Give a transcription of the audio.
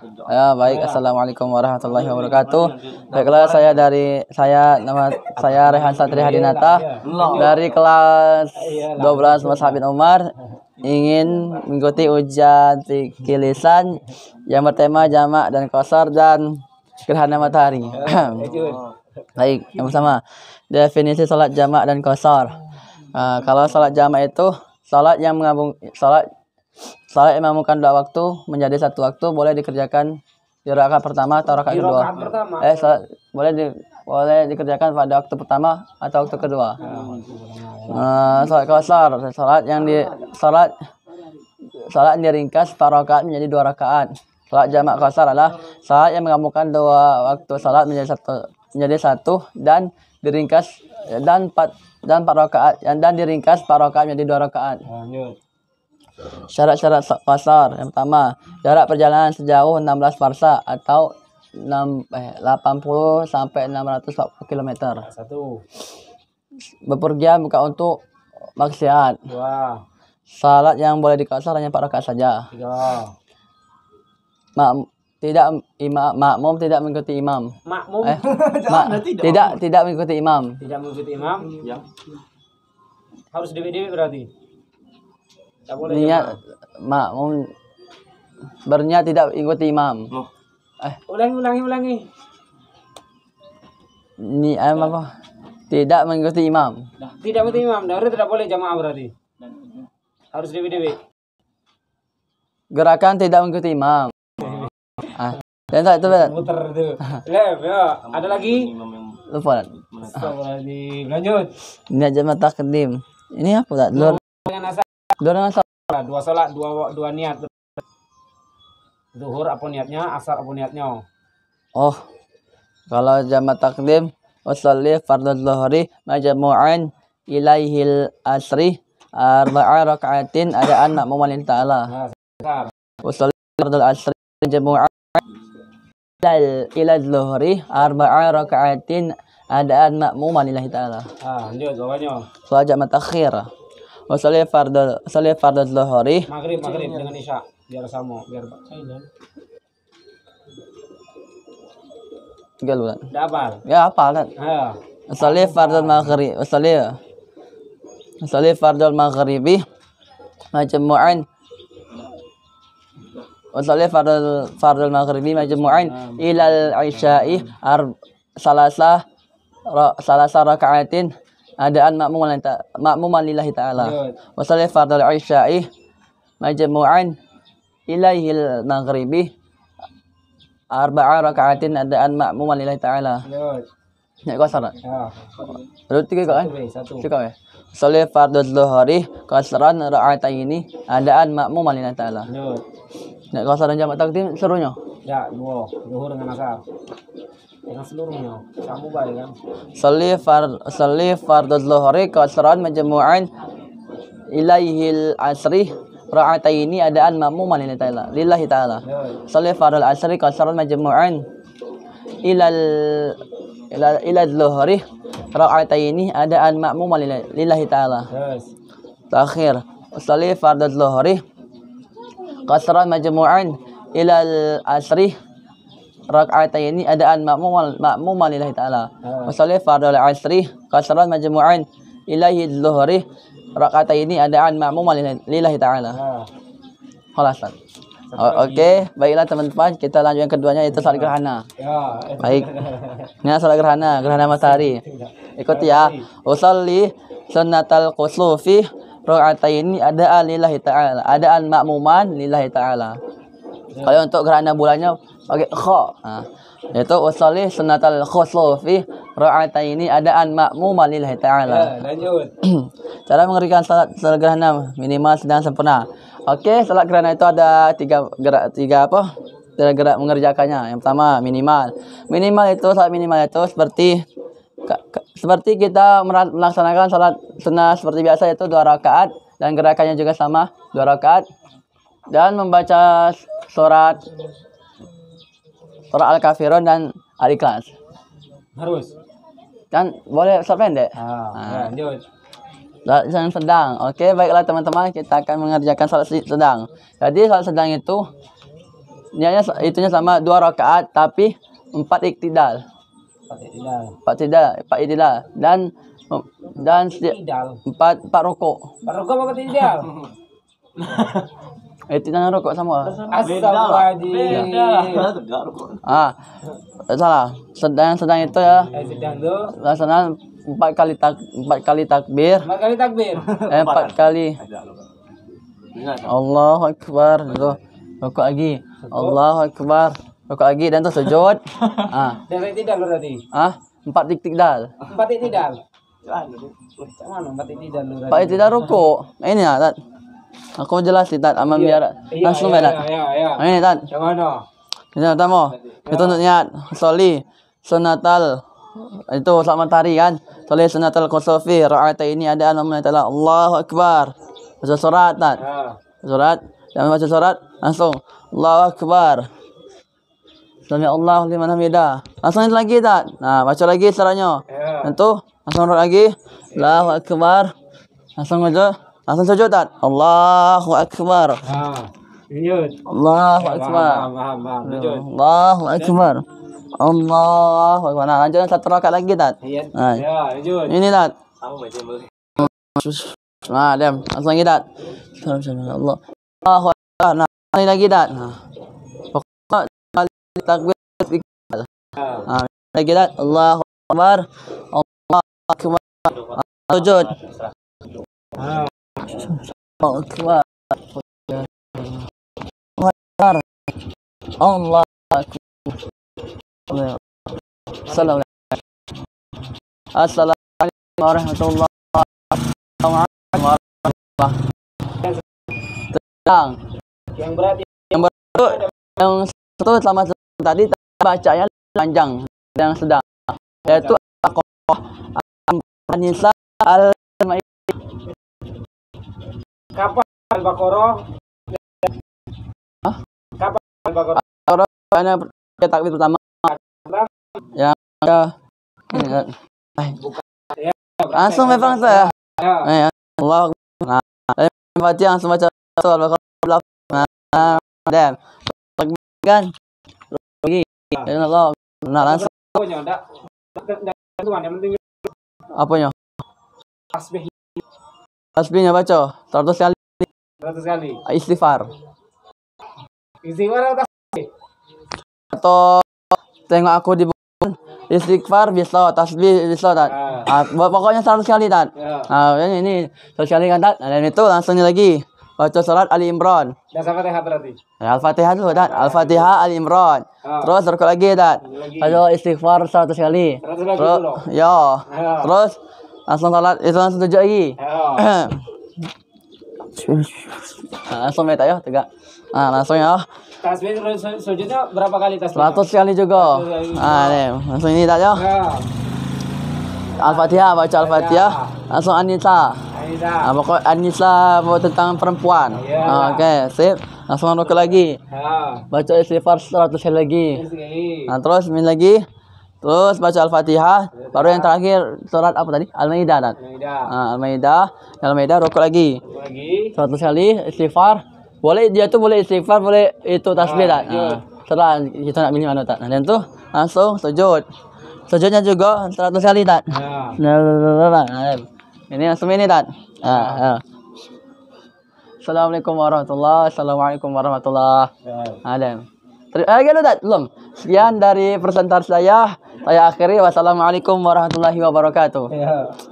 Ya, baik. Assalamualaikum warahmatullahi wabarakatuh. Baiklah, nama saya Rehan Satri Hadinata dari kelas 12 Mas Habib Umar, ingin mengikuti ujian fikih lisan yang bertema jamak dan qasar dan gerhana matahari. Baik, yang pertama, definisi salat jamak dan qasar. Kalau salat jamak itu salat yang menggabungkan dua waktu menjadi satu waktu, boleh dikerjakan di rakaat pertama atau rakaat kedua. Boleh dikerjakan pada waktu pertama atau waktu kedua. Salat qasar, salat yang diringkas per rakaat menjadi 2 rakaat. Salat jamak qasar adalah salat yang menggabungkan dua waktu salat menjadi satu dan diringkas dan 4 rakaat dan diringkas 4 rakaat menjadi 2 rakaat. Syarat-syarat qasar. Yang pertama, jarak perjalanan sejauh 16 farsa atau 80 sampai 640 km. Bepergian bukan untuk maksiat. Salat yang boleh diqasar hanya 4 rakaat saja. Makmum tidak mengikuti imam. Tidak mengikuti imam. Tidak mengikuti imam. Ya. Harus dewe-dewe berarti. Tak boleh niat makmum berniat tidak mengikuti imam. Ulangi. Apa? Tidak mengikuti imam. Tidak mengikuti imam. Dari tidak boleh jamaah berarti. Harus dewe-dewe. Gerakan tidak mengikuti imam. Dan itu muter itu. Ya, ada lagi? Lupa. Lanjut. Ini aja mata kedim. Ini apa tak? Dengan dua salat, dua niat. Zuhur apa niatnya, asar apa niatnya. Oh, kalau jamak takdim, usolli fardhu dhuhri majmu'an ilaihil asri arba'a raka'atin adaan makmum lillahi ta'ala. Usolli fardhu asri majmu'an ila dhuhri arba'a raka'atin adaan makmum lillahi ta'ala. Lanjut jawabannya. Soal jamak takhir. Usolli fardhu dhuhri maghrib dengan isya biar sama biar silent. Enggak lu kan? Udah hafal? Ya hafal kan? Usolli fardhu maghrib. Usolli fardhu maghribi majmu'an. Usolli fardhu maghribi majmu'an ilal isya'i salasa raka'atin adaan makmuman lillahi ta'ala. Wa salli fardhu isya'i majmu'an ilaihil maghribi arba'a raka'atin adaan makmuman lillahi ta'ala. Nek qasar. Terus 3 kok kan? 1 kok ya. Salli fardhu dhuhri qasran raka'ataini adaan makmuman lillahi ta'ala. Nek qasar dan jamak takdim seluruhnya. Ya, 2 zuhur dengan asar. Dengan seluruhnya kamu balik kan. Salli fardhu dhuhri qasran majmu'an ilaihil asri ra'ataini adaan makmuman lillahi ta'ala. Salli fardhu asri qasran majmu'an ila dhuhri ra'ataini adaan makmuman lillahi ta'ala. Terakhir, salli fardhu dhuhri qasran majmu'an ila asri raka'ataini adaan makmuman lillahi ta'ala. Wa salli fardhu asri qasran majmu'an ilaihi dhuhri raka'ataini adaan makmuman lillahi ta'ala. Khalas. Oke, baiklah teman-teman, kita lanjut yang keduanya yaitu salat gerhana. Baik. Ini salat gerhana matahari. Ikuti ya. Usolli sunnatal kusufi raka'ataini adaan lillahi ta'ala. Adaan makmuman lillahi ta'ala. Kalau untuk gerhana bulannya pakai kha. Yaitu usolli sunnatal kusufi raka'ataini adaan makmuman lillahi ta'ala. Lanjut. Cara mengerjakan salat gerhana minimal, sedang, sempurna. Oke, salat gerhana itu ada tiga gerak mengerjakannya. Yang pertama minimal. Salat minimal itu seperti kita melaksanakan salat sunnah seperti biasa, yaitu 2 rakaat dan gerakannya juga sama 2 rakaat dan membaca surat Al-Kafirun dan Al-Ikhlas. Harus. Kan boleh surat pendek. Lanjut. Salat sedang. Oke, baiklah teman-teman, kita akan mengerjakan salat sedang. Jadi salat sedang itu niatnya itunya sama 2 rakaat tapi 4 iktidal. Empat iktidal dan Tidal. 4 rokok. Baru kau pakai tidal. Iktidal dan rokok sama. Astagfirullahaladzim. Salah. Sedang itu ya. Sedang tu. Laksana 4 kali takbir. 4 kali takbir. 4 kali. Allahu Akbar. Rokok lagi. Allahu Akbar. Rokok lagi dan tu sujud. Dan tidal berarti. 4 iktidal. 4 tidal. Mana 4 tidal berarti? 4 iktidal rokok. Ini lah, Tat. Aku jelas Tat, aman biar langsung Tat. Ya. Ini Tat. Yang mana? Ini pertama. Itu untuk niat soli sunatal itu salat matahari kan. Soli sunatal kusufi ra'ataini ada nama ta'ala Allahu Akbar. Baca surat Tat. Surat. Jangan baca surat langsung Allahu Akbar. Sami Allahu liman hamidah. Langsung itu lagi Tat. Nah, baca lagi suratnya. Tentu langsung rot lagi. Allahu Akbar. Langsung sujud Tat. Allahu Akbar. Allahu Akbar. Allahu Akbar. Allahu Akbar. Nah, lanjutkan 1 rakaat lagi Tat. Nah, ini Tat. Nah, diam. Langsung lagi Tat. Allah. Allahu Akbar. Nah, ini lagi Tat. Nah. Takbir. Nah, lagi Tat. Allahu Akbar. Allahu Akbar. Sujud. Allahu Akbar. Allah Assalamualaikum warahmatullahi wabarakatuh. Yang berat yang satu selama tadi bacanya panjang yang sedang yaitu An-Nisa kapan Al-Baqarah? Kapan Al-Baqarah? Ana takbir pertama yang langsung memang saya Allah Fatihah langsung baca Al-Baqarah dan kan lagi Allah nah langsung apanya tasbihnya baca 100 kali istighfar atau tengok aku di buku istighfar bisa tasbih bisa Tat. Pokoknya 100 kali Tat. Ini 100 kali kan Tat. Dan itu langsung lagi baca surat Ali Imran. Dan Al-Fatihah berarti. Al-Fatihah dulu Tat. Al-Fatihah Ali Imran. Terus rukuk lagi Tat. Baca istighfar 100 kali. Terus ya. Terus langsung salat itu langsung sujud lagi. Langsung ya ya tegak. Langsung ya. Tasbih sujudnya berapa kali tasbih? 100 kali juga. Langsung ini tak ya. Al-Fatihah baca Al-Fatihah. Langsung An-Nisa. Pokok An-Nisa tentang perempuan. Okey, sip. Langsung rukuk lagi. Baca istighfar 100 kali lagi. Terus min lagi. Terus baca Al-Fatihah. Baru yang terakhir surat apa tadi? Al-Maidah. Al-Maidah rukuk lagi. 100 kali istighfar. Boleh dia tu boleh istighfar, boleh itu tasbih tak? Setelah kita nak pilih mana tak? Dan tu langsung sujud. Sujudnya juga 100 kali tak? Ini langsung ini tak? Assalamualaikum warahmatullahi wabarakatuh. Adam. Terima tak? Belum. Sekian dari presentasi saya. Saya akhiri. Wassalamualaikum warahmatullahi wabarakatuh.